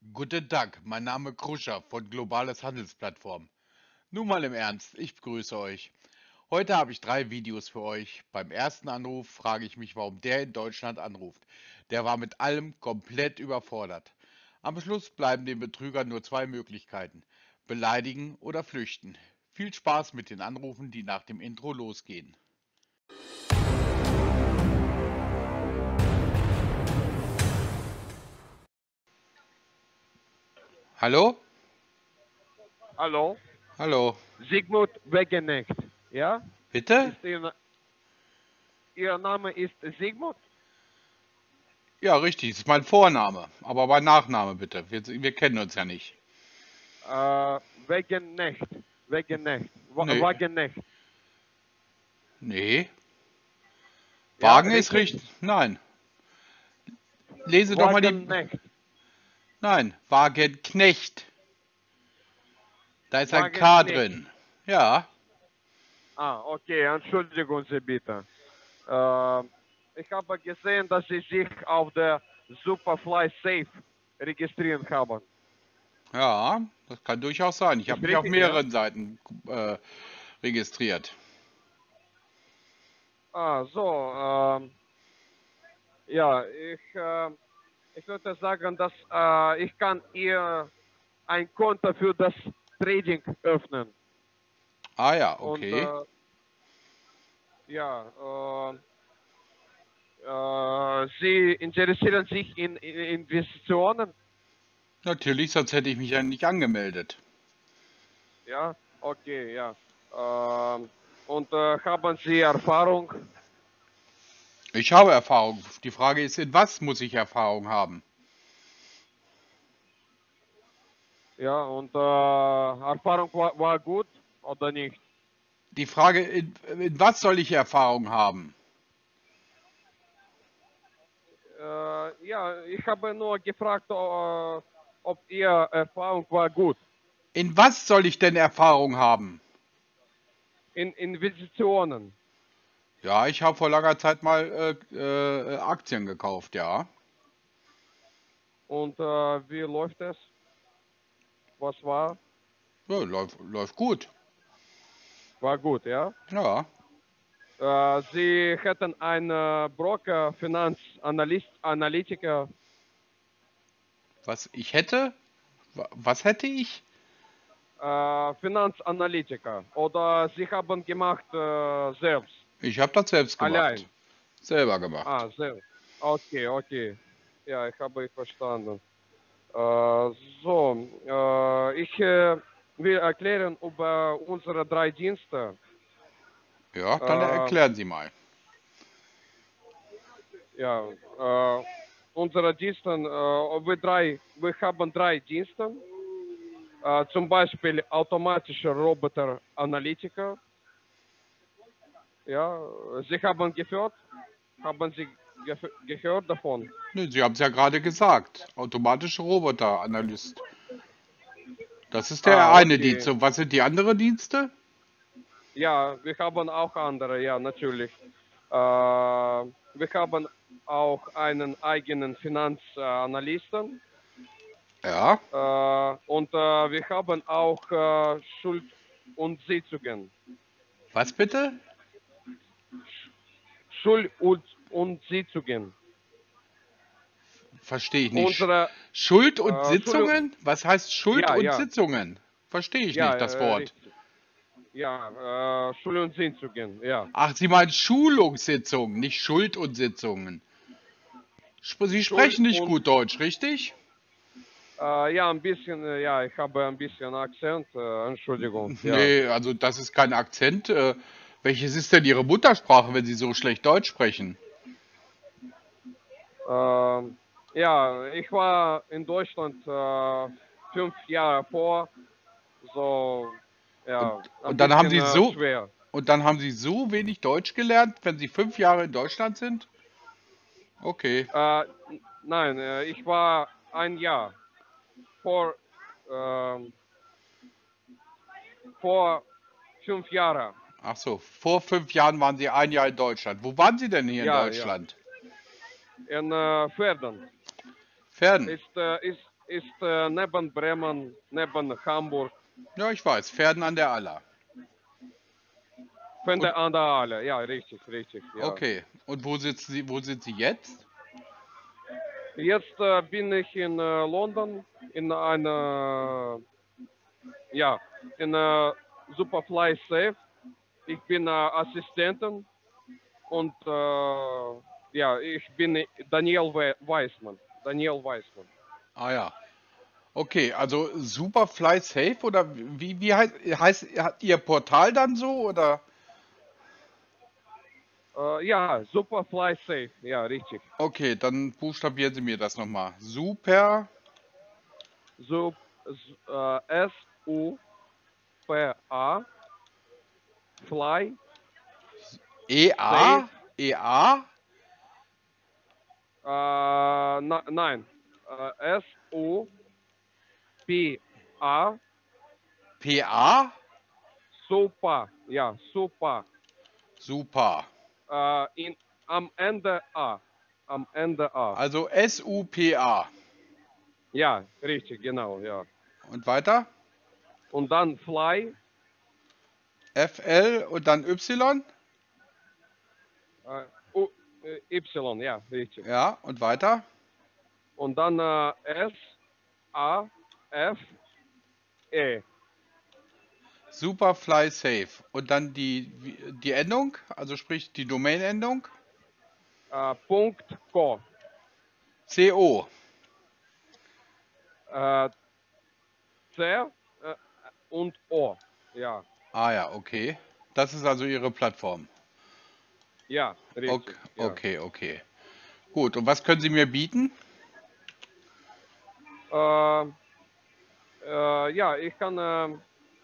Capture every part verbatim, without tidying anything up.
Guten Tag, mein Name Kruscher von Globales Handelsplattform. Nun mal im Ernst, ich begrüße euch. Heute habe ich drei Videos für euch. Beim ersten Anruf frage ich mich, warum der in Deutschland anruft. Der war mit allem komplett überfordert. Am Schluss bleiben den Betrügern nur zwei Möglichkeiten: beleidigen oder flüchten. Viel Spaß mit den Anrufen, die nach dem Intro losgehen. Hallo? Hallo, Hallo. Sigmund Wegenecht. Ja, Bitte? ist Ihr, Ihr Name ist Sigmund? Ja, richtig, das ist mein Vorname. Aber mein Nachname bitte. Wir, wir kennen uns ja nicht. Äh, Wegenecht. Wegenecht. Wa- Nee, Wagenecht. nee. Ja, Wagen ist richtig? richtig. Nein. Lese doch mal die. Wagenecht. Nein, Wagenknecht. Da ist ein K Wagenknecht. drin. Ja. Ah, okay, entschuldigen Sie bitte. Äh, ich habe gesehen, dass Sie sich auf der Superfly Safe registriert haben. Ja, das kann durchaus sein. Ich habe Ist mich auf richtig, ja? mehreren Seiten äh, registriert. Ah, so, ähm, ja, ich, äh, ich würde sagen, dass äh, ich kann ihr ein Konto für das Trading öffnen. Ah ja, Und okay. äh, ja, äh, äh, Sie interessieren sich in, in Investitionen? Natürlich, sonst hätte ich mich ja nicht angemeldet. Ja, okay, ja. Ähm, und äh, haben Sie Erfahrung? Ich habe Erfahrung. Die Frage ist, in was muss ich Erfahrung haben? Ja, und äh, Erfahrung war, war gut oder nicht? Die Frage, in, in was soll ich Erfahrung haben? Äh, ja, ich habe nur gefragt, äh, ob Ihr Erfahrung war gut In was soll ich denn Erfahrung haben? in Investitionen. Ja, ich habe vor langer Zeit mal äh, äh, Aktien gekauft, ja. Und äh, wie läuft es? Was war? Ja, läuft, läuft gut. War gut, ja? Ja. Äh, Sie hätten einen Broker, Finanzanalyst, Analytiker, Was ich hätte? Wa- Was hätte ich? äh, Finanzanalytiker oder Sie haben gemacht äh, selbst, Ich habe das selbst gemacht. allein. Selber gemacht. Ah, selbst. Okay, okay. Ja, ich habe verstanden. Äh, so, äh, ich äh, will erklären über unsere drei Dienste. Ja, dann Äh, erklären Sie mal. ja, äh, unsere Dienste, äh, wir, drei, wir haben drei Dienste. Äh, zum Beispiel automatische Roboter-Analytiker. Ja, Sie haben gehört, haben Sie ge gehört davon? Ne, Sie haben es ja gerade gesagt. Automatische Roboteranalyst. Das ist der Ah, eine Dienst. okay. Und was sind die anderen Dienste? Ja, wir haben auch andere, ja, natürlich. Äh, wir haben auch einen eigenen Finanzanalysten Ja. äh, und äh, wir haben auch äh, Schuld und Sitzungen. Was bitte? Schuld und, und Sitzungen. Verstehe ich nicht. Unsere Schuld und äh, Schuld, Sitzungen? Was heißt Schuld ja, und ja, Sitzungen? Verstehe ich ja, nicht, das äh, Wort. richtig. Ja, äh, Schuld und Sitzungen, ja. Ach, Sie meinen Schulungssitzungen, nicht Schuld und Sitzungen. Sp- Sie Schuld sprechen nicht und, gut Deutsch, richtig? äh, ja, ein bisschen, äh, ja, ich habe ein bisschen Akzent, äh, Entschuldigung, ja. Nee, also das ist kein Akzent. Äh, welches ist denn Ihre Muttersprache, wenn Sie so schlecht Deutsch sprechen? Ähm, ja, ich war in Deutschland äh, fünf Jahre vor, so, Und, ja, ein und dann haben bisschen Sie äh, so schwer. und dann haben Sie so wenig Deutsch gelernt, wenn Sie fünf Jahre in Deutschland sind? Okay. Äh, n- nein, äh, ich war ein Jahr vor, ähm, vor fünf Jahren. Ach so, vor fünf Jahren waren Sie ein Jahr in Deutschland. Wo waren Sie denn hier in Ja, ja, Deutschland? in äh, Verden. Fern. Ist, äh, ist, ist äh, neben Bremen, neben Hamburg, Ja, ich weiß, Pferden an der Aller. von Und der an der Alle. Ja, richtig, richtig, ja. okay, und wo sitzen Sie, wo sind Sie jetzt? Jetzt äh, bin ich in äh, London in einer, ja, in äh, Superfly Safe. Ich bin äh, Assistentin und äh, ja, ich bin Daniel We Weismann. Daniel Weismann. Ah ja. Okay, also Superfly Safe oder wie, wie heißt, heißt hat Ihr Portal dann so oder? Äh, ja, Superfly Safe, ja, richtig. Okay, dann buchstabieren Sie mir das nochmal. Super Sup, s- äh, S U P A Fly Safe. E A E A Äh, na, nein, äh, S U P A P A Super, ja, super. Super. Äh, in, am Ende A. Am Ende A. Also S U P A. Ja, richtig, genau, ja. Und weiter? Und dann Fly, F L und dann Y? äh, U, äh, Y, ja, richtig. Ja, und weiter? Und dann äh, S, A, F, E. Superfly Safe. Und dann die, die Endung, also sprich die Domain-Endung? Äh, Punkt Co. C O. Äh, C äh, und O. Ja, Ah ja, okay. Das ist also Ihre Plattform. ja, Ok- richtig, ja. Okay, okay. Gut, und was können Sie mir bieten? Äh, äh, ja, ich kann, äh,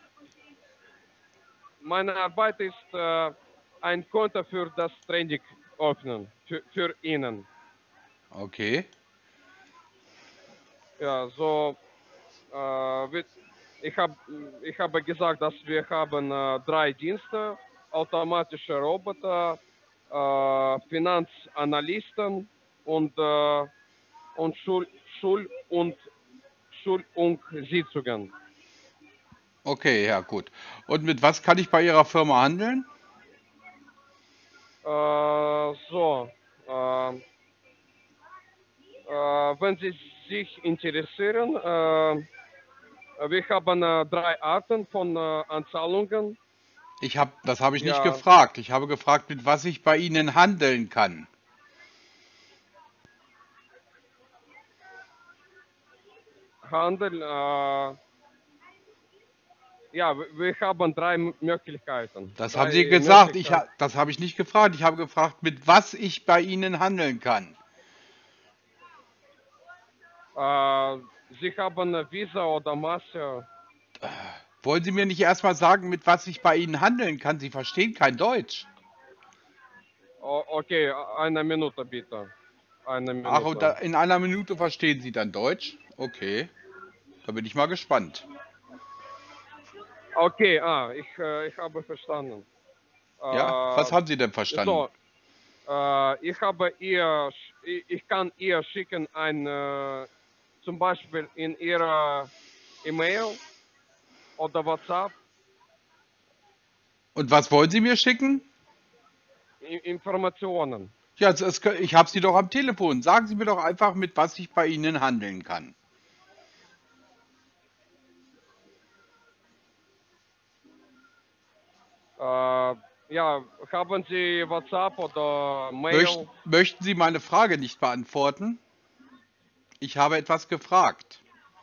meine Arbeit ist äh, ein Konto für das Training öffnen, für, für Ihnen. Okay. Ja, so, äh, wird, ich, hab, ich habe gesagt, dass wir haben äh, drei Dienste, automatische Roboter, äh, Finanzanalysten und, äh, und Schul, Schul und Schulungssitzungen. Okay, ja, gut. Und mit was kann ich bei Ihrer Firma handeln? Äh, so, äh, äh, wenn Sie sich interessieren, äh, wir haben äh, drei Arten von äh, Anzahlungen. Ich habe, das habe ich nicht Ja, gefragt. Ich habe gefragt, mit was ich bei Ihnen handeln kann. Handel, äh, ja, wir wir haben drei M- Möglichkeiten. Das haben Sie Drei gesagt. Ich, Möglichkeiten. ha- das habe ich nicht gefragt. Ich habe gefragt, mit was ich bei Ihnen handeln kann. Äh, Sie haben Visa oder Master. Wollen Sie mir nicht erstmal sagen, mit was ich bei Ihnen handeln kann? Sie verstehen kein Deutsch. O okay, eine Minute bitte. Eine Ach, und da, Minute. in einer Minute verstehen Sie dann Deutsch? Okay, da bin ich mal gespannt. Okay, ah, ich, äh, ich habe verstanden. Ja, Äh, was haben Sie denn verstanden? so, äh, ich habe ihr, ich, ich kann ihr schicken ein, äh, zum Beispiel in ihrer E-Mail oder WhatsApp Und was wollen Sie mir schicken? I Informationen. Ja, es, es, ich habe Sie doch am Telefon. Sagen Sie mir doch einfach, mit was ich bei Ihnen handeln kann. Äh, ja, haben Sie WhatsApp oder Möcht, Mail? möchten Sie meine Frage nicht beantworten? Ich habe etwas gefragt.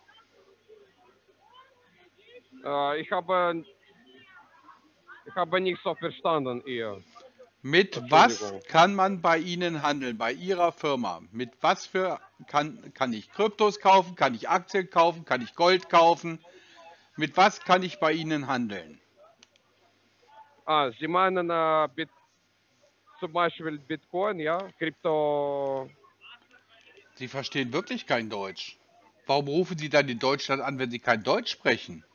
Äh, ich habe, ich habe nicht so verstanden, ihr. Mit was Entschuldigung. kann man bei Ihnen handeln, bei Ihrer Firma? Mit was für kann, kann ich Kryptos kaufen? Kann ich Aktien kaufen? Kann ich Gold kaufen? Mit was kann ich bei Ihnen handeln? Ah, Sie meinen äh, Bit, zum Beispiel Bitcoin, ja, Krypto. Sie verstehen wirklich kein Deutsch. Warum rufen Sie dann in Deutschland an, wenn Sie kein Deutsch sprechen?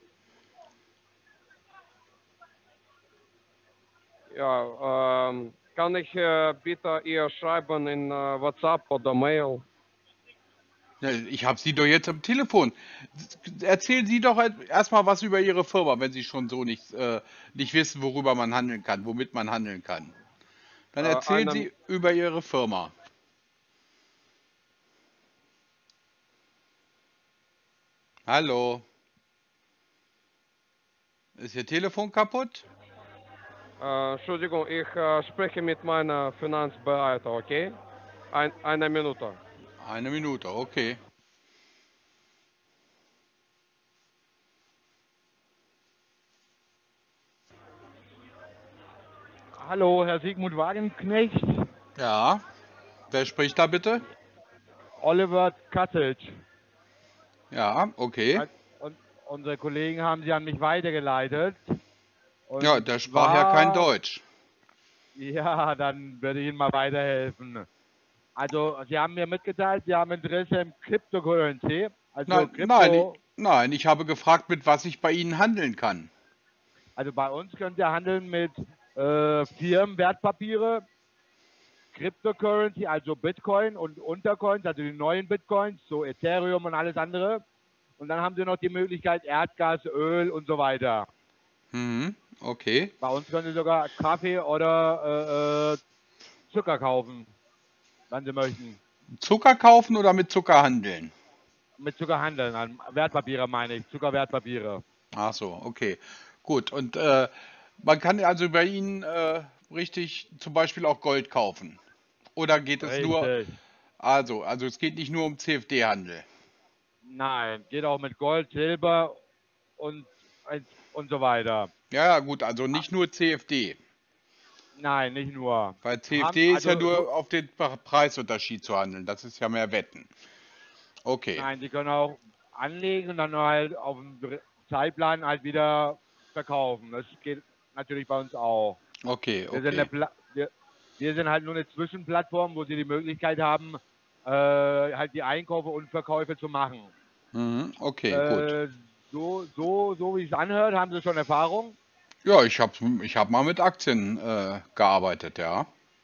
Ja, ähm, kann ich äh, bitte ihr schreiben in äh, WhatsApp oder Mail? Ja, ich habe Sie doch jetzt am Telefon. Erzählen Sie doch erstmal was über Ihre Firma, wenn Sie schon so nicht, äh, nicht wissen, worüber man handeln kann, womit man handeln kann. Dann Äh, erzählen eine, Sie über Ihre Firma. Hallo, ist Ihr Telefon kaputt? äh, Entschuldigung, ich äh, spreche mit meiner Finanzberater, okay? Ein, eine Minute. Eine Minute, okay. Hallo, Herr Sigmund Wagenknecht, Ja, wer spricht da bitte? Oliver Kattelt. Ja, okay. Ein- Und unsere Kollegen haben Sie an mich weitergeleitet. Ja, Und der sprach ja kein zwar, Deutsch. ja, dann werde ich Ihnen mal weiterhelfen. Also, Sie haben mir mitgeteilt, Sie haben Interesse im Cryptocurrency, also Nein, nein, ich, Krypto. nein, ich habe gefragt, mit was ich bei Ihnen handeln kann. Also bei uns könnt ihr handeln mit äh, Firmenwertpapiere, Cryptocurrency, also Bitcoin und Untercoins, also die neuen Bitcoins, so Ethereum und alles andere. Und dann haben Sie noch die Möglichkeit Erdgas, Öl und so weiter. Mhm, okay. Bei uns können Sie sogar Kaffee oder äh, äh, Zucker kaufen, wenn Sie möchten. Zucker kaufen oder mit Zucker handeln? Mit Zucker handeln, an Wertpapiere meine ich, Zuckerwertpapiere. Ach so, okay. Gut. Und äh, man kann also bei Ihnen äh, richtig zum Beispiel auch Gold kaufen. Oder geht es nur, Richtig. also, also es geht nicht nur um C F D-Handel. Nein, geht auch mit Gold, Silber und, und so weiter. Ja, ja, gut, also Ah, nicht nur C F D. nein, nicht nur. Weil Haben, C F D ist ja also so, nur auf den Pre- Preisunterschied zu handeln. Das ist ja mehr Wetten. Okay, nein, Sie können auch anlegen und dann halt auf dem Dr- Zeitplan halt wieder verkaufen. Das geht natürlich bei uns auch. okay, Wir sind, eine okay. Pla wir, wir sind halt nur eine Zwischenplattform, wo Sie die Möglichkeit haben, äh, halt die Einkäufe und Verkäufe zu machen. Mhm, okay, gut. Äh, so, so, so wie es anhört, haben Sie schon Erfahrung. Ja, ich habe ich hab mal mit Aktien äh, gearbeitet, ja.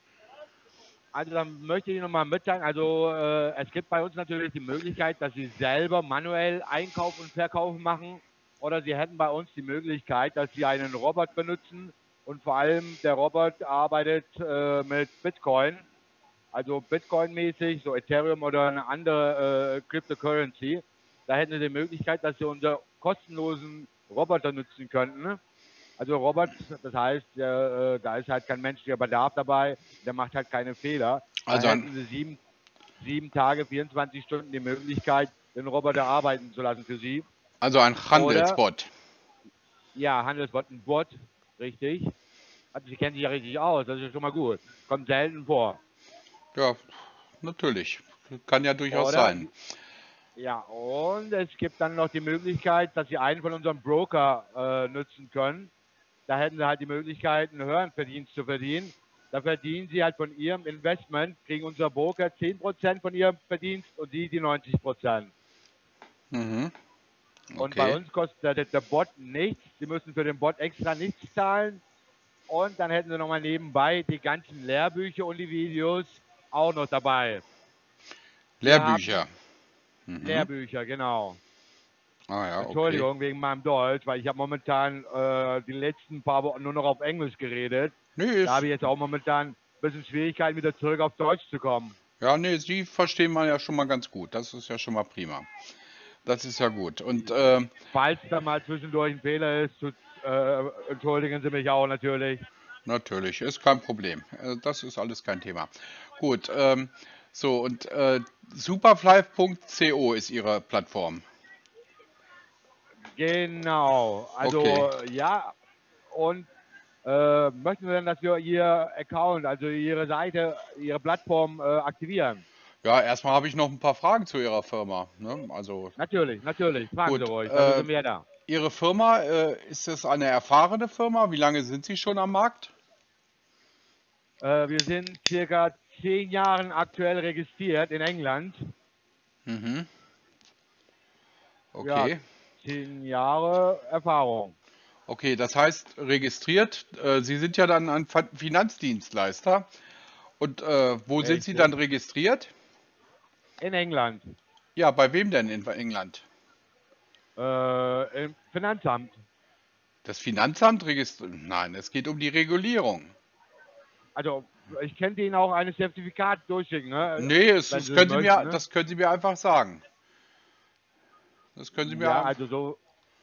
Also dann möchte ich nochmal mitteilen, also äh, es gibt bei uns natürlich die Möglichkeit, dass Sie selber manuell Einkauf und Verkauf machen oder Sie hätten bei uns die Möglichkeit, dass Sie einen Robot benutzen und vor allem der Robot arbeitet äh, mit Bitcoin, also Bitcoin-mäßig, so Ethereum oder eine andere äh, Cryptocurrency. Da hätten Sie die Möglichkeit, dass Sie unseren kostenlosen Roboter nutzen könnten. Also Robot, das heißt, äh, da ist halt kein menschlicher Bedarf dabei, der macht halt keine Fehler. Da Also ein, hätten Sie sieben, sieben Tage, vierundzwanzig Stunden die Möglichkeit, den Roboter arbeiten zu lassen für Sie. also ein Oder, Handelsbot. ja, Handelsbot, ein Bot, richtig. Also Sie kennen sich ja richtig aus, das ist schon mal gut. Kommt selten vor. Ja, natürlich. Kann ja durchaus Oder, sein. ja, und es gibt dann noch die Möglichkeit, dass Sie einen von unseren Broker äh, nutzen können. Da hätten Sie halt die Möglichkeit, einen höheren Verdienst zu verdienen. Da verdienen Sie halt von Ihrem Investment, kriegen unser Broker zehn Prozent von Ihrem Verdienst und Sie die neunzig Prozent. Mhm, Und bei okay. uns kostet der, der Bot nichts. Sie müssen für den Bot extra nichts zahlen. Und dann hätten Sie nochmal nebenbei die ganzen Lehrbücher und die Videos auch noch dabei. Wir Lehrbücher. haben Mhm. Lehrbücher, genau. Ah ja, okay. Entschuldigung wegen meinem Deutsch, weil ich habe momentan äh, die letzten paar Wochen nur noch auf Englisch geredet. Nee, Da ist, habe ich jetzt auch momentan ein bisschen Schwierigkeiten, wieder zurück auf Deutsch zu kommen. ja, nee, Sie verstehen man ja schon mal ganz gut. Das ist ja schon mal prima. Das ist ja gut. Und ähm, Falls da mal zwischendurch ein Fehler ist, tut, äh, entschuldigen Sie mich auch natürlich. natürlich, ist kein Problem. Äh, Das ist alles kein Thema. Gut, ähm, so und äh, superfly punkt co ist Ihre Plattform. Genau. Okay. Also ja, und äh, möchten Sie denn, dass wir Ihr Account, also Ihre Seite, Ihre Plattform äh, aktivieren? Ja, erstmal habe ich noch ein paar Fragen zu Ihrer Firma. Ne? Also Natürlich, natürlich. Fragen Sie gut, ruhig, dafür äh, sind wir ja da. Ihre Firma, äh, ist es eine erfahrene Firma? Wie lange sind Sie schon am Markt? Äh, wir sind circa zehn Jahren aktuell registriert in England. Mhm. Ja, Okay. zehn Jahre Erfahrung Okay, das heißt registriert. Äh, Sie sind ja dann ein Fin- Finanzdienstleister. Und äh, wo sind Sie dann richtig. registriert? In England. Ja, bei wem denn in England? Äh, im Finanzamt. Das Finanzamt registriert? Nein, es geht um die Regulierung. Also, ich könnte Ihnen auch ein Zertifikat durchschicken, ne? Nee, es, Wenn das Sie können Sie möchten, mir, ne? das können Sie mir einfach sagen. Das können Sie mir Ja, einfach. also so.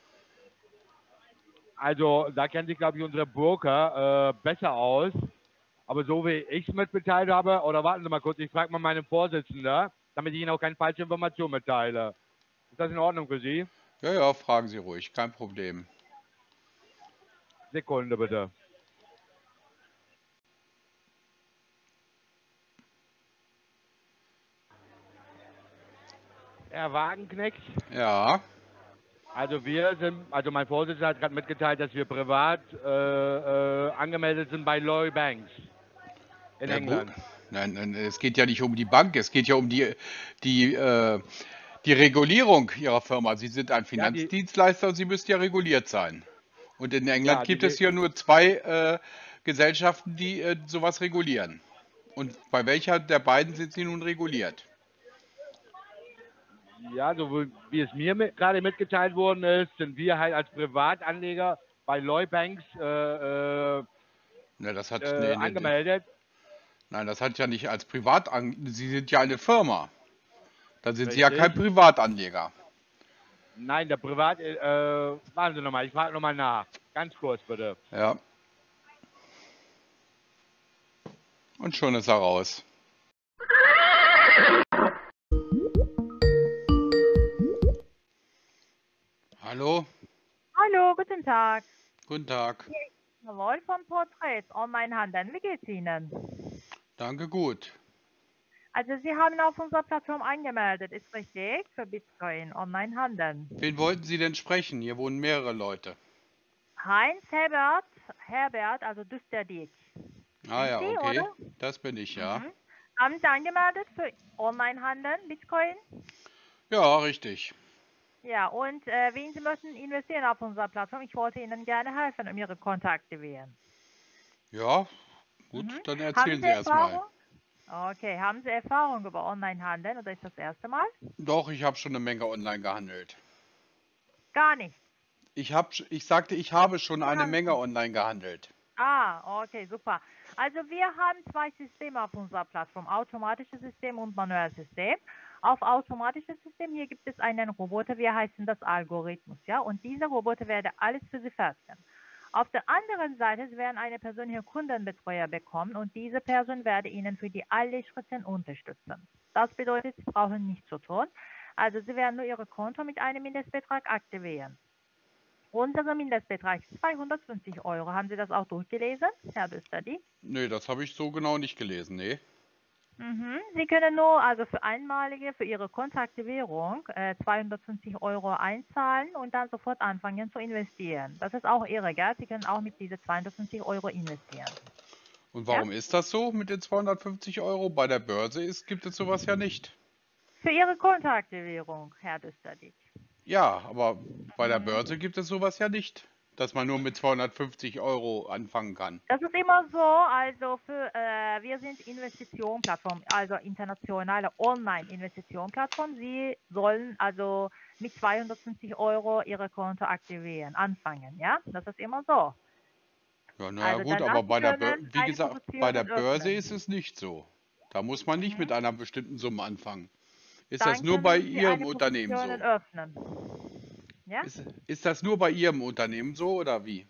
Also, da kennt sich, glaube ich, unser Broker äh, besser aus. Aber so wie ich es mitgeteilt habe, oder warten Sie mal kurz, ich frage mal meinen Vorsitzenden, damit ich Ihnen auch keine falsche Information mitteile. Ist das in Ordnung für Sie? Ja, ja, fragen Sie ruhig, kein Problem. Sekunde bitte. Herr Wagenknecht, Ja, also wir sind, also mein Vorsitzender hat gerade mitgeteilt, dass wir privat äh, äh, angemeldet sind bei Lloyd Banks in ja, wo, England. nein, nein, es geht ja nicht um die Bank, es geht ja um die, die, äh, die Regulierung Ihrer Firma. Sie sind ein Ja, die, Finanzdienstleister und Sie müssen ja reguliert sein. Und in England ja, die, gibt es hier nur zwei äh, Gesellschaften, die äh, sowas regulieren. Und bei welcher der beiden sind Sie nun reguliert? ja, so wie wie es mir mit, gerade mitgeteilt worden ist, sind wir halt als Privatanleger bei Lloyd Banks äh, äh, Na, das hat, äh, nee, nee, nee. angemeldet. Nein, das hat ja nicht als Privat an. Sie sind ja eine Firma. Dann sind Sie ja kein Richtig? Privatanleger. Nein, der Privat, äh, warten Sie nochmal, ich frage nochmal nach. Ganz kurz bitte. Ja. Und schon ist er raus. Hallo, Hallo, guten Tag. guten Tag. Jawohl, von Porträts Online-Handeln. Wie geht's Ihnen? Danke, gut. Also Sie haben auf unserer Plattform angemeldet, ist richtig? Für Bitcoin Online-Handeln. Wen wollten Sie denn sprechen? Hier wohnen mehrere Leute. Heinz Herbert, Herbert, also Düsterdiek. Ah Sind ja, Sie, okay. oder? Das bin ich, ja. Mhm. Haben Sie angemeldet für Online-Handeln, Bitcoin? Ja, richtig. Ja, und äh, wen Sie möchten investieren auf unserer Plattform? Ich wollte Ihnen gerne helfen, um Ihre Konto aktivieren. Ja, gut, Mhm. dann Haben erzählen Sie Sie erst mal. Erfahrung? Okay, haben Sie Erfahrung über Online-Handeln oder ist das erste Mal? Doch, ich habe schon eine Menge online gehandelt. Gar nicht. Ich hab, ich sagte, ich habe schon Sie eine haben Menge online gehandelt. Ah, okay, super. Also wir haben zwei Systeme auf unserer Plattform, automatisches System und manuelles System. Auf automatisches System hier gibt es einen Roboter, wir heißen das Algorithmus, ja, und dieser Roboter werde alles für Sie fertigen. Auf der anderen Seite, Sie werden eine Person hier Kundenbetreuer bekommen und diese Person werde Ihnen für die alle Schritte unterstützen. Das bedeutet, Sie brauchen nichts zu tun. Also Sie werden nur Ihr Konto mit einem Mindestbetrag aktivieren. Unser Mindestbetrag ist zweihundertfünfzig Euro. Haben Sie das auch durchgelesen, Herr Büsterdi? Nee, das habe ich so genau nicht gelesen, nee. Mhm. Sie können nur also für einmalige, für Ihre Kontoaktivierung äh, zweihundertfünfzig Euro einzahlen und dann sofort anfangen zu investieren. Das ist auch Ihre Geld. Sie können auch mit diese zweihundertfünfzig Euro investieren. Und Ja? warum ist das so mit den zweihundertfünfzig Euro? Bei der Börse ist, gibt es sowas ja nicht. Für Ihre Kontoaktivierung, Herr Büsterdi. Ja, aber bei der Mhm. Börse gibt es sowas ja nicht, dass man nur mit zweihundertfünfzig Euro anfangen kann. Das ist immer so, also für, äh, wir sind Investitionplattform, also internationale Online-Investitionplattform. Sie sollen also mit zweihundertfünfzig Euro Ihre Konto aktivieren, anfangen, ja? Das ist immer so. Ja, naja Also gut, danach aber Sie bei der Bör können wie eine gesagt, bei der Position Börse öffnen. ist es nicht so. Da muss man nicht mit Mhm. einer bestimmten Summe anfangen. Ist das Dann nur bei können Sie Ihrem eine Unternehmen Position so? öffnen, ja? Ist, ist das nur bei Ihrem Unternehmen so oder wie?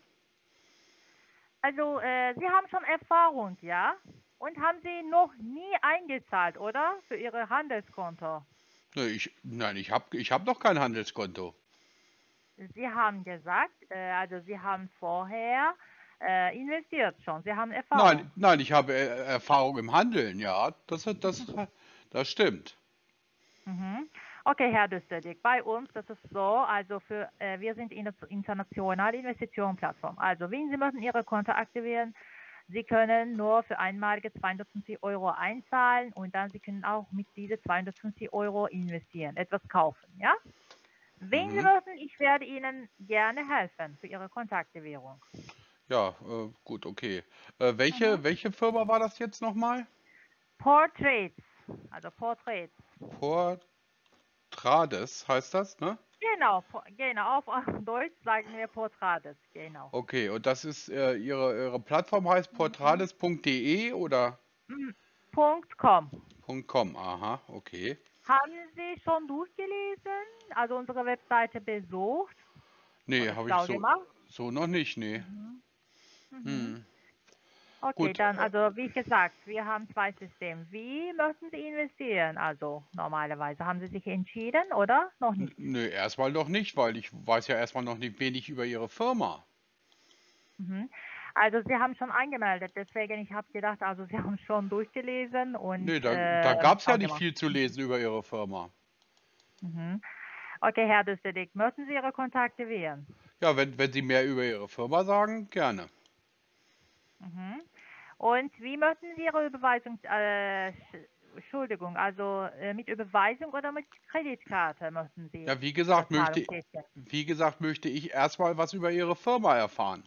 Also äh, Sie haben schon Erfahrung, ja? Und haben Sie noch nie eingezahlt, oder? Für Ihre Handelskonto. Ne, ich, nein, ich habe ich hab noch kein Handelskonto. Sie haben gesagt, äh, also Sie haben vorher äh, investiert schon. Sie haben Nein, Erfahrung. nein, ich habe äh, Erfahrung im Handeln, ja, das, das, das stimmt. Mhm. Okay, Herr Düsterdick, bei uns, das ist so, also für, äh, wir sind eine internationale Investitionenplattform. Also, wenn Sie möchten Ihre Konto aktivieren, Sie können nur für einmalige zweihundertfünfzig Euro einzahlen und dann Sie können auch mit diese zweihundertfünfzig Euro investieren, etwas kaufen, ja? Wenn Sie Mhm. möchten, ich werde Ihnen gerne helfen für Ihre Kontoaktivierung. Ja, äh, gut, okay. Äh, Mhm. welche, welche Firma war das jetzt nochmal? Portraits, also Portraits. Portraits. Portrades heißt das, ne? Genau, po- genau, auf Deutsch sagen wir Portrades, genau. Okay, und das ist äh, Ihre, Ihre Plattform heißt portrades punkt de oder Mhm. Punkt .com. .com? Aha, okay. Haben Sie schon durchgelesen, also unsere Webseite besucht Nee, oder habe ich schlau so, gemacht? so noch nicht, nee. Mhm. Hm. Okay, Gut, dann, äh, also wie gesagt, wir haben zwei Systeme. Wie möchten Sie investieren? Also normalerweise haben Sie sich entschieden oder noch n- nicht? nö, erstmal noch nicht, weil ich weiß ja erstmal noch nicht wenig über Ihre Firma. Mhm. Also Sie haben schon angemeldet, deswegen ich habe gedacht, also Sie haben schon durchgelesen und Nee, da, da äh, gab es ja schlau nicht gemacht. viel zu lesen über Ihre Firma. Mhm. Okay, Herr Düsterdick, möchten Sie Ihre Kontakte wählen? Ja, wenn, wenn Sie mehr über Ihre Firma sagen, gerne. Mhm. Und wie möchten Sie Ihre Überweisung, äh, Sch- Entschuldigung, also äh, mit Überweisung oder mit Kreditkarte möchten Sie Ja, wie Ihre gesagt, Zahlung möchte, tätigen? wie gesagt, möchte ich erstmal was über Ihre Firma erfahren.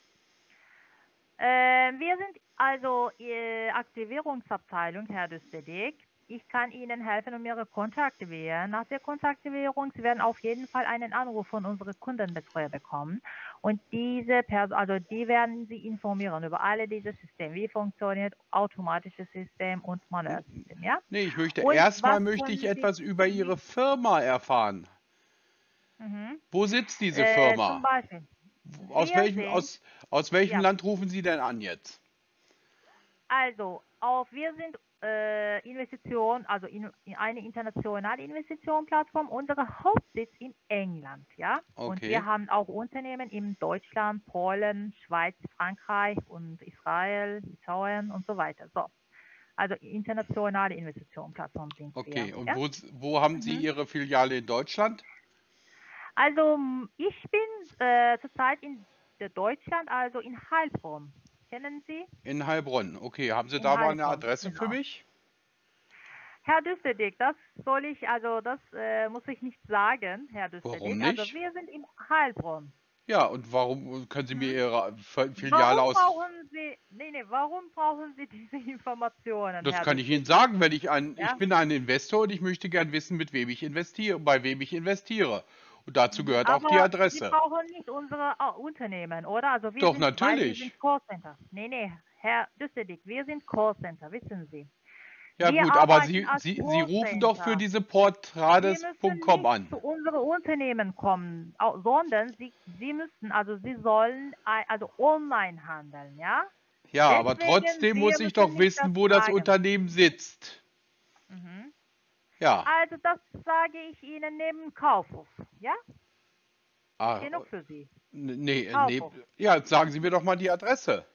Äh, wir sind also äh, Aktivierungsabteilung, Herr Düsterdick. Ich kann Ihnen helfen, um Ihre Konto aktivieren. Nach der Kontoaktivierung, Sie werden auf jeden Fall einen Anruf von unserem Kundenbetreuer bekommen. Und diese Person, also die werden Sie informieren über alle diese Systeme, wie funktioniert automatisches System und manuelles System, ja? Nee, ich möchte Und erstmal was möchte ich können Sie, etwas über Ihre Firma erfahren. mhm. Wo sitzt diese äh, zum Firma? Beispiel, Aus wir welchem, sind, aus, aus welchem ja, Land rufen Sie denn an jetzt? also, auf, wir sind äh, Investition, also in, in eine internationale Investitionsplattform. Unser Hauptsitz in England, ja. Und wir Okay, haben auch Unternehmen in Deutschland, Polen, Schweiz, Frankreich und Israel, Litauen und so weiter. So, also internationale Investitionsplattform sind wir, okay. Und ja. wo, wo haben Sie Mhm. Ihre Filiale in Deutschland? Also m, ich bin äh, zurzeit in der Deutschland, also in Heilbronn. Kennen Sie? In Heilbronn. Okay, haben Sie In da mal eine Heilbronn, Adresse für genau. mich? Herr Düsterdick, das soll ich, also das äh, muss ich nicht sagen, Herr Warum Düsterdick. Also nicht? wir sind in Heilbronn. Ja, und warum können Sie mir Mhm. Ihre F- Filiale Warum aus... brauchen Sie, nee, nee, warum brauchen Sie diese Informationen, Das Herr kann ich Ihnen Düsterdick? sagen, wenn ich ein, ich Ja? bin ein Investor und ich möchte gern wissen, mit wem ich investiere, bei wem ich investiere. Und dazu Mhm. gehört auch die Aber Sie Adresse. brauchen nicht unsere äh, Unternehmen, oder? Also wir Doch, sind, weil wir natürlich. sind Callcenter. Nee, nee, Herr Düsterdick, wir sind Callcenter, wissen Sie. Ja Wir gut, aber arbeiten Sie, als Sie, Sie rufen doch für Callcenter. diese Sie portrades punkt müssen com nicht an. zu unseren Unternehmen kommen, au- sondern Sie, Sie müssen, also Sie sollen ei- also online handeln, ja? Ja, aber Deswegen, trotzdem wir muss ich müssen doch nicht das wissen, wo das sagen. Unternehmen sitzt. Mhm. Ja. Also das sage ich Ihnen neben Kaufhof, ja? Ah, Genug für Sie. n- nee, nee. Kaufhof. Ja, sagen Sie mir doch mal die Adresse.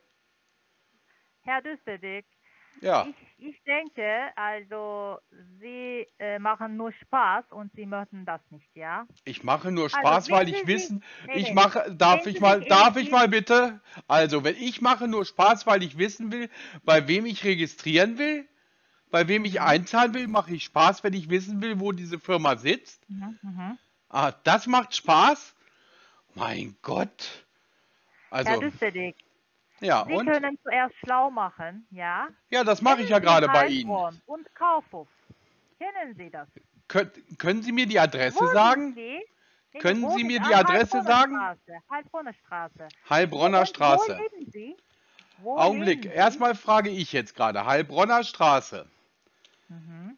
Herr Düsterdick, Ja, ich, ich denke, also Sie äh, machen nur Spaß und Sie möchten das nicht, ja? ich mache nur Also Spaß, weil wenn ich Sie sich, wissen, nee, ich nee, mache, darf wenn ich Sie mal, sich darf ich mal entschieden, bitte? Also, wenn ich mache nur Spaß, weil ich wissen will, bei wem ich registrieren will, bei wem ich mhm, einzahlen will, mache ich Spaß, wenn ich wissen will, wo diese Firma sitzt. mhm, mhm. Ah, das macht Spaß? Mein Gott. Herr Also, Düsterdick, ja, Sie und? können zuerst schlau machen, ja? Ja, das mache ich Kennen ja Sie gerade bei Ihnen. Heilbronn und Kaufhof? Kennen Sie das? Könnt, können Sie mir die Wo Adresse sind sagen? Sie? Nee, nee, Können wo Sie sind mir Sie? die An Adresse Heilbronner sagen? Straße. Heilbronner Straße. Wo, Heilbronner und wo Straße. leben Sie? Wo Augenblick, leben Sie? erstmal frage ich jetzt gerade. Heilbronner Straße. Mhm.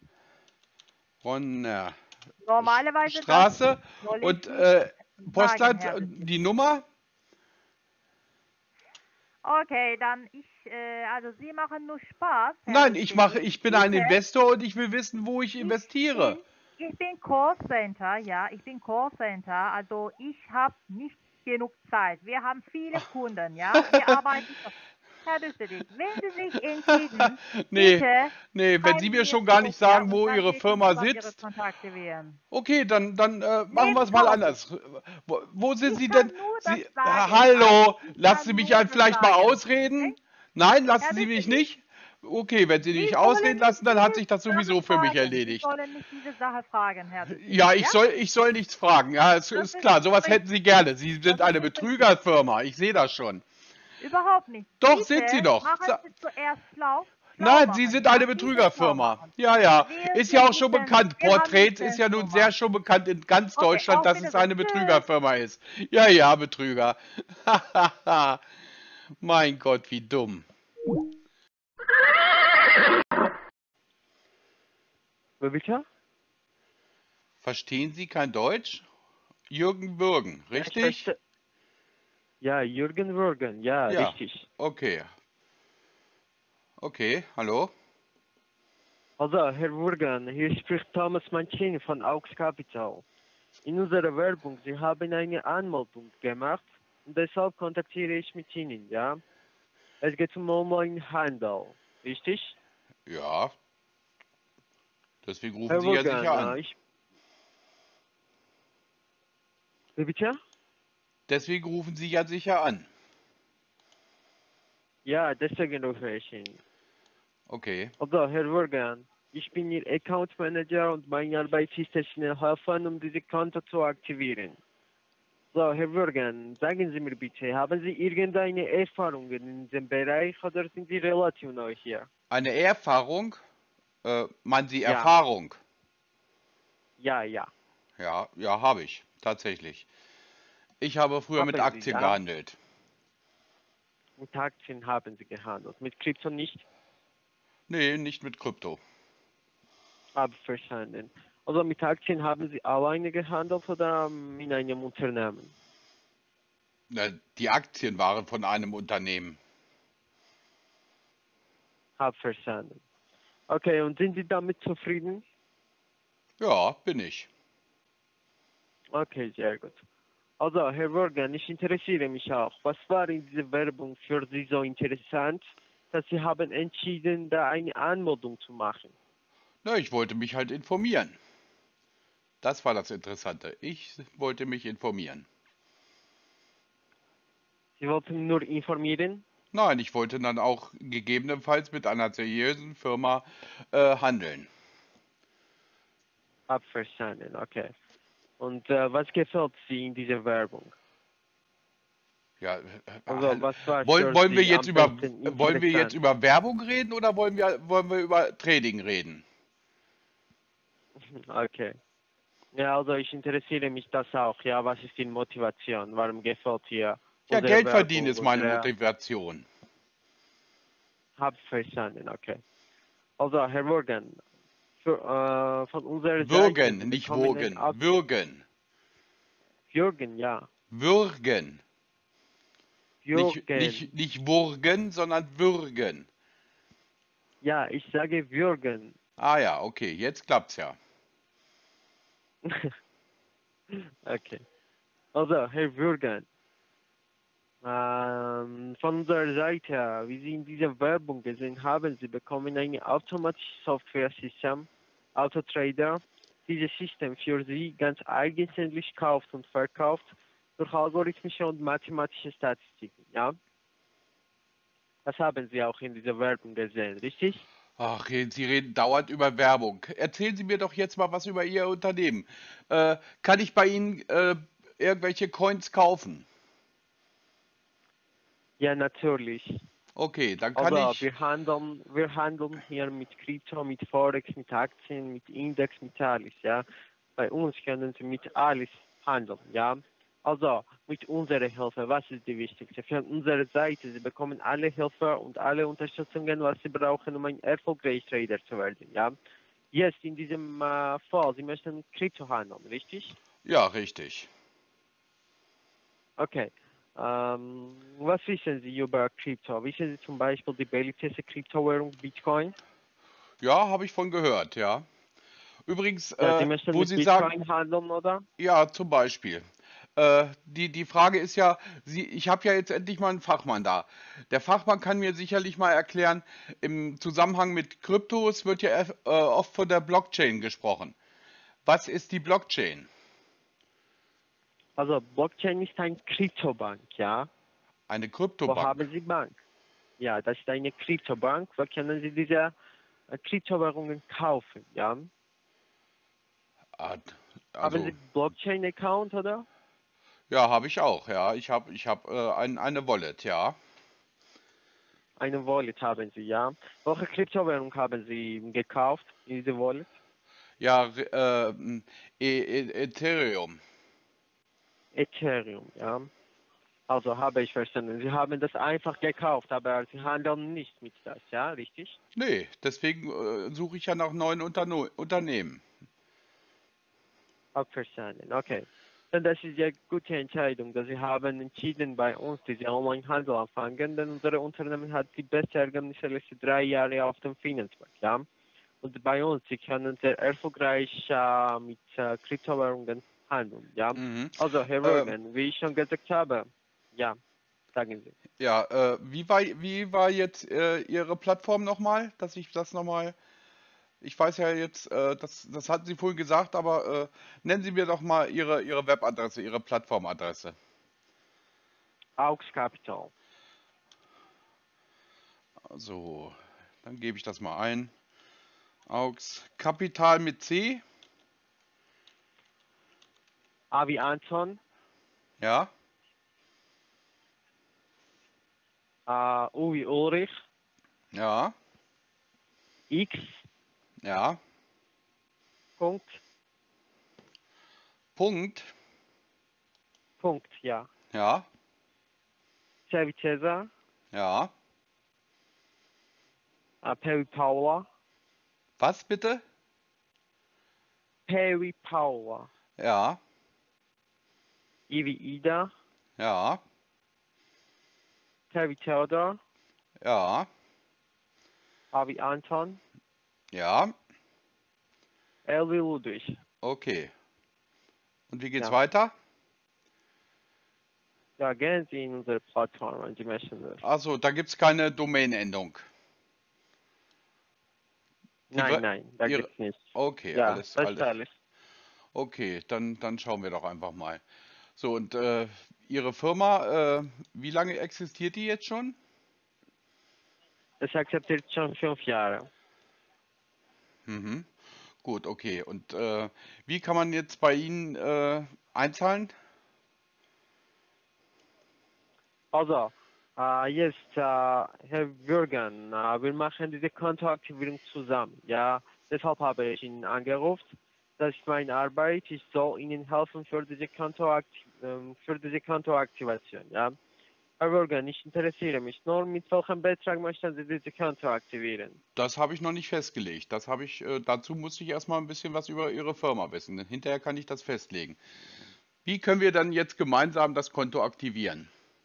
Bronner Sch- Normalerweise das Straße soll ich und nicht äh, sagen, Postleitz, Herr äh, die Düsterdick. Nummer? Okay, dann ich, äh, also Sie machen nur Spaß, Herr Nein, ich mache, Düsterdick. ich bin ein Bitte, Investor und ich will wissen, wo ich ich investiere. bin, ich bin Callcenter, ja, ich bin Callcenter, also ich habe nicht genug Zeit. Wir haben viele Kunden, ja, wir arbeiten. Herr Düsterdick, wenn Sie sich entschieden, Nee, bitte nee, wenn Sie schreiben mir Sie mir schon gar zurück, nicht ja, sagen, und wo dann Ihre wir können Firma zusammen Ihre sitzt, Kontakte wählen. okay, dann, dann äh, machen wir Neben es mal Kaufhof. anders. Wo, wo sind Ich Sie denn? kann nur das Sie, sagen. Also hallo, ich lassen Sie kann mich nur ein das vielleicht mal sagen. Okay? ausreden? Nein, lassen Herr Sie mich Düsterdick, nicht? Okay, wenn Sie Sie nicht sollen ausreden nicht lassen, dann hat diese sich das Sache sowieso für mich fragen. Sie erledigt. sollen nicht diese Sache fragen, Herr Ja, Düsterdick, ich ja? soll, ich soll nichts fragen. Ja, es Das ist ist klar, nicht sowas hätten richtig. Sie gerne. Sie Das sind ist eine nicht richtig. Betrügerfirma. Ich sehe das schon. Überhaupt nicht. Doch, Bitte sind Sie doch. machen Sa- Sie zuerst schlau. schlau Nein, Sie machen, sind ja? eine Sie sind schlau Betrügerfirma. machen. Ja, ja, Wir ist ja sind auch schon nicht, bekannt. wir haben Portrait nicht ist den ja nun sehr Nummer. schon bekannt in ganz Okay, Deutschland, auf dass es eine Wiedersehen. Tschüss. Betrügerfirma ist. Ja, ja, Betrüger. Mein Gott, wie dumm. Wie bitte? Verstehen Sie kein Deutsch? Jürgen Würgen, Ja, ich richtig? verste- Ja, Jürgen Würgen, ja, Ja, richtig. okay. Okay, hallo? Also, Herr Würgen, hier spricht Thomas Mancini von Aux Capital. In unserer Werbung, Sie haben eine Anmeldung gemacht und deshalb kontaktiere ich mit Ihnen, ja? Es geht um Online-Handel, richtig? Ja, deswegen rufen Herr Sie ja Würgen, sicher äh, an. ich... Wie bitte? Deswegen rufen Sie ja sicher an. Ja, deswegen rufe ich ihn. Okay. Also, Herr Würgen, ich bin Ihr Account Manager und meine Arbeit ist es, Ihnen helfen, um diese Konto zu aktivieren. So, Herr Würgen, sagen Sie mir bitte, haben Sie irgendeine Erfahrungen in diesem Bereich oder sind Sie relativ neu hier? Eine Erfahrung? Äh, meinen Sie Ja, Erfahrung? ja, ja. Ja, ja, habe ich, tatsächlich. Ich habe früher mit Haben Sie, Aktien ja? gehandelt. Mit Aktien haben Sie gehandelt, mit Krypto nicht? Nee, nicht mit Krypto. Habe verstanden. Also mit Aktien haben Sie alleine gehandelt oder ähm, in einem Unternehmen? Na, die Aktien waren von einem Unternehmen. Habe verstanden. Okay, und sind Sie damit zufrieden? Ja, bin ich. Okay, sehr gut. Also, Herr Würgen, ich interessiere mich auch. Was war in dieser Werbung für Sie so interessant, dass Sie haben entschieden, da eine Anmeldung zu machen? Na, ich wollte mich halt informieren. Das war das Interessante. Ich wollte mich informieren. Sie wollten nur informieren? Nein, ich wollte dann auch gegebenenfalls mit einer seriösen Firma äh, handeln. Hab verstanden, okay. Und äh, was gefällt Sie in dieser Werbung? Ja, äh, Also, äh, was war wollen, für wollen wir Sie jetzt am über besten wollen wir jetzt interessant? über Werbung reden oder wollen wir wollen wir über Trading reden? Okay. Ja, also ich interessiere mich das auch. Ja, was ist die Motivation? Warum gefällt dir Ja, unsere Geld verdienen Werbung? ist meine Unsere... Motivation. Hab verstanden, okay. Also, Herr Würgen, für, äh, von unserer Seite, Würgen, Sie nicht bekommen ein wogen. Würgen. Jürgen, ja. Würgen. Nicht, Jürgen. nicht, nicht wurgen, sondern würgen. Ja, ich sage Jürgen. Ah ja, okay, jetzt klappt's ja. Okay. Also, Herr Jürgen, ähm, von unserer Seite, wie Sie in dieser Werbung gesehen haben, Sie bekommen ein automatisches Software-System, Autotrader. Dieses System für Sie ganz eigenständig kauft und verkauft durch algorithmische und mathematische Statistiken, ja? Das haben Sie auch in dieser Werbung gesehen, richtig? Ach, Sie reden dauernd über Werbung. Erzählen Sie mir doch jetzt mal was über Ihr Unternehmen. Äh, kann ich bei Ihnen äh, irgendwelche Coins kaufen? Ja, natürlich. Okay, dann kann Also ich. wir handeln, wir handeln hier mit Krypto, mit Forex, mit Aktien, mit Index, mit alles, ja. Bei uns können Sie mit alles handeln, ja. Also mit unserer Hilfe, was ist die wichtigste? Von unserer Seite, Sie bekommen alle Hilfe und alle Unterstützungen, was Sie brauchen, um ein erfolgreicher Trader zu werden, ja. Jetzt in diesem äh, Fall, Sie möchten mit Krypto handeln, richtig? Ja, richtig. Okay. Ähm, was wissen Sie über Krypto? Wissen Sie zum Beispiel die beliebteste Kryptowährung Bitcoin? Ja, habe ich von gehört, ja. Übrigens, Ja, Sie äh, möchten wo mit Sie sagen, Bitcoin handeln, oder? ja, zum Beispiel. Äh, die, die Frage ist ja, Sie, ich habe ja jetzt endlich mal einen Fachmann da. Der Fachmann kann mir sicherlich mal erklären, im Zusammenhang mit Kryptos wird ja äh, oft von der Blockchain gesprochen. Was ist die Blockchain? Also Blockchain ist eine Kryptobank, ja. Eine Wo Kryptobank. haben Sie Bank? Ja, das ist eine Kryptobank. Wo können Sie diese äh, Kryptowährungen kaufen, ja? Ah, Haben Sie Also, Blockchain-Account, oder? ja, habe ich auch, ja. Ich habe ich hab, äh, ein, eine Wallet, ja. eine Wallet haben Sie, ja? Welche Kryptowährung haben Sie gekauft in diese Wallet? Ja, äh, e e Ethereum. Ethereum, ja. Also habe ich verstanden. Sie haben das einfach gekauft, aber Sie handeln nicht mit das, ja, richtig? Nee, deswegen äh, suche ich ja nach neuen Unterno Unternehmen. Hab verstanden, okay. Dann das ist ja eine gute Entscheidung, dass Sie haben entschieden, bei uns diese Online-Handel anfangen, denn unser Unternehmen hat die besten Ergebnisse der letzten drei Jahre auf dem Finanzmarkt, ja. Und bei uns, Sie können sehr erfolgreich äh, mit äh, Kryptowährungen handeln, ja. Mhm. Also, Herr Ähm, Rögen, wie ich schon gesagt habe, ja, sagen Sie. ja, äh, wie war, wie war jetzt äh, Ihre Plattform nochmal, dass ich das nochmal, ich weiß ja jetzt, äh, das, das hatten Sie vorhin gesagt, aber äh, nennen Sie mir doch mal Ihre, Ihre Webadresse, Ihre Plattformadresse. Aux Capital. So, dann gebe ich das mal ein. Aux Kapital mit C, A wie Anton, ja, äh, U wie Ulrich, ja, X, ja, Punkt, Punkt, Punkt, ja. ja, C wie Cäsar, ja, äh, P wie Paula, was bitte? P wie Paula, Ja, I wie Ida, ja, T wie Theodor, ja, A wie Anton, ja, L wie Ludwig. okay. Und wie geht's Ja. weiter? Ja, gehen Sie in unsere Plattform, wenn Sie möchten. das. Also, da gibt's keine Domainendung. Die Nein, wir- nein, da Ihre, gibt's nichts. okay, Ja, alles, das ist alles. alles. Okay, dann, dann schauen wir doch einfach mal. So, und äh, Ihre Firma, äh, wie lange existiert die jetzt schon? Das akzeptiert schon fünf Jahre. Mhm. Gut, okay. Und äh, wie kann man jetzt bei Ihnen äh, einzahlen? Also, äh, jetzt, äh, Herr Bürgen, äh, wir machen diese Kontoaktivierung zusammen. Ja, deshalb habe ich ihn angerufen. Das ist meine Arbeit. Ich soll Ihnen helfen für diese, Kontoaktiv ähm, für diese Kontoaktivation. Ja, Herr Bürgen, ich interessiere mich nur, mit welchem Betrag möchten Sie diese Konto aktivieren? Das habe ich noch nicht festgelegt. Das habe ich, äh, dazu musste ich erstmal ein bisschen was über Ihre Firma wissen. Hinterher kann ich das festlegen. Wie können wir dann jetzt gemeinsam das Konto aktivieren?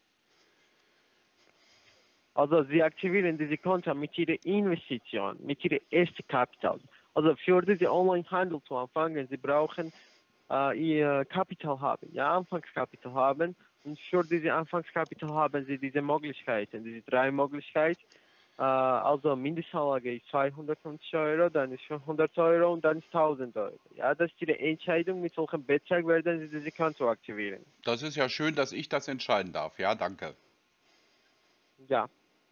Also Sie aktivieren diese Konto mit Ihrer Investition, mit Ihrem ersten Kapital. Also für diese Online-Handel zu anfangen, Sie brauchen äh, Ihr Kapital haben, ja, Anfangskapital haben. Und für diese Anfangskapital haben Sie diese Möglichkeiten, diese drei Möglichkeiten. Äh, also Mindestanlage ist zweihundertfünfzig Euro, dann ist fünfhundert Euro und dann ist tausend Euro. Ja, das ist Ihre Entscheidung, mit welchem Betrag werden Sie diese Konto aktivieren. Das ist ja schön, dass ich das entscheiden darf. Ja, danke. Ja.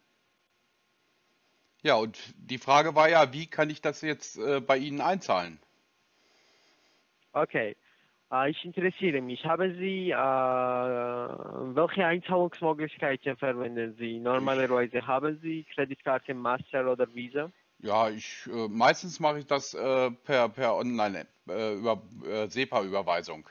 Ja, und die Frage war ja, wie kann ich das jetzt äh, bei Ihnen einzahlen? Okay, äh, ich interessiere mich. Haben Sie, äh, welche Einzahlungsmöglichkeiten verwenden Sie? Normalerweise haben Sie Kreditkarte, Master oder Visa? Ja, ich äh, meistens mache ich das äh, per per Online äh, über äh, SEPA-Überweisung.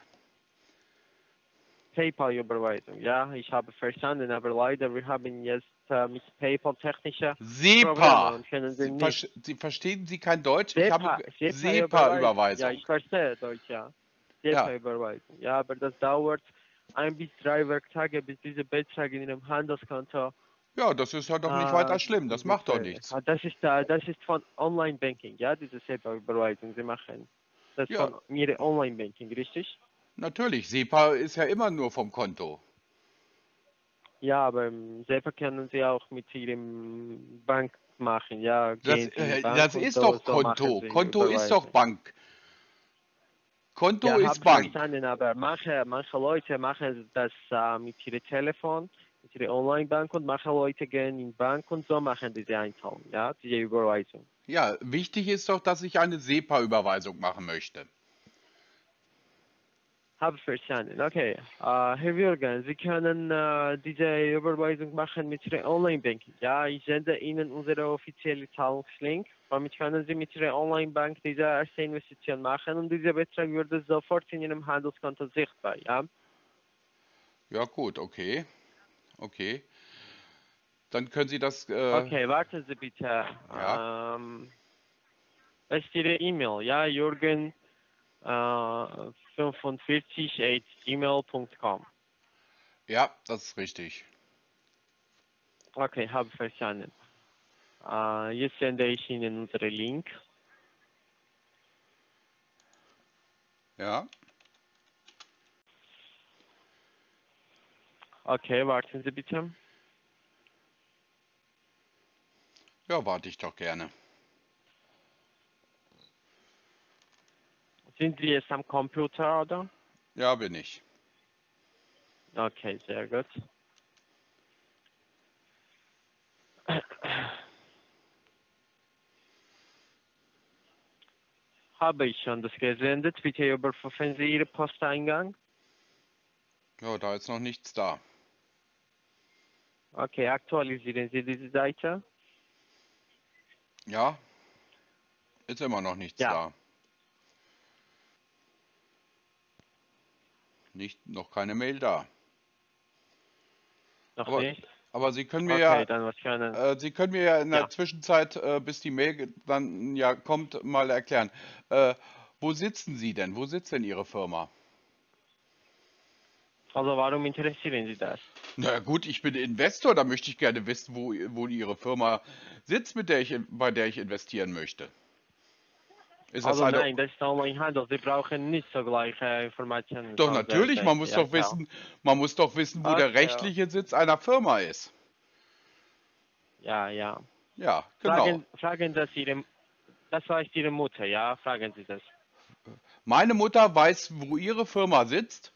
PayPal-Überweisung. Ja, ich habe verstanden, aber leider, wir haben jetzt äh, mit PayPal technische Probleme SEPA. und können Sie Sie, nicht. versch- Sie verstehen Sie kein Deutsch? Ich habe SEPA, ge- SEPA-Überweisung. Ja, SEPA-Überweisung. ich verstehe Deutsch, ja. Ja, SEPA-Überweisung. Ja, aber das dauert ein bis drei Werktage, bis dieser Betrag in Ihrem Handelskonto. ja, das ist ja doch nicht Äh, weiter schlimm. Das macht doch diese, nichts. äh, das ist äh, das ist von Online-Banking, ja, diese SEPA-Überweisung, Sie machen. Das ist Ja, von Ihrer Online-Banking, richtig? natürlich. SEPA ist ja immer nur vom Konto. Ja, aber ähm, SEPA können Sie auch mit Ihrem Bank machen, ja, Das, gehen Sie in die äh, Bank das und ist so, doch so machen Konto. Sie Konto ist doch Überweisung. Bank. Konto Ja, ist habe Bank. verstanden, aber manche, manche Leute machen das äh, mit ihrem Telefon, mit ihrer Online-Bank und manche Leute gehen in die Bank und so machen diese Einzahlung, ja, diese Überweisung. Ja, wichtig ist doch, dass ich eine SEPA-Überweisung machen möchte. Habe verstanden. Okay. Äh, Herr Jürgen, Sie können äh, diese Überweisung machen mit Ihrem Online-Banking. Ja, ich sende Ihnen unsere offizielle Zahlungslink. Damit können Sie mit Ihrer Online-Bank diese erste Investition machen und dieser Betrag würde sofort in Ihrem Handelskonto sichtbar. Ja. Ja, gut, okay. Okay. Dann können Sie das, äh, Okay, warten Sie bitte. ja, Ähm, was ist Ihre E-Mail? Ja, Jürgen äh, fünfundvierzig at gmail punkt com. ja, das ist richtig. Okay, habe verstanden. Äh, jetzt sende ich Ihnen unseren Link. Ja, Okay, warten Sie bitte. ja, warte ich doch gerne. Sind Sie jetzt am Computer, oder? Ja, bin ich. Okay, sehr gut. Habe ich schon das gesendet. Bitte überprüfen Sie Ihren Posteingang. Ja, da ist noch nichts da. Okay, aktualisieren Sie diese Seite. Ja, ist immer noch nichts Ja, da. Nicht, noch keine Mail da. noch Aber, nicht. aber Sie können mir Okay, ja, dann was können. äh, Sie können mir ja in der Ja. Zwischenzeit, äh, bis die Mail ge- dann ja kommt, mal erklären. Äh, wo sitzen Sie denn? Wo sitzt denn Ihre Firma? Also warum interessieren Sie das? Na gut, ich bin Investor, da möchte ich gerne wissen, wo, wo Ihre Firma sitzt, mit der ich, bei der ich investieren möchte. Ist das Also eine? nein, das ist Online-Handel. Sie brauchen nicht so gleiche Informationen Doch von der natürlich, man Seite. muss Ja, doch klar. wissen, man muss doch wissen, wo der Okay, rechtliche Sitz einer Firma ist. ja, ja. Ja, genau. Fragen, fragen das Ihre, das weiß Ihre Mutter, ja? Fragen Sie das. Meine Mutter weiß, wo ihre Firma sitzt.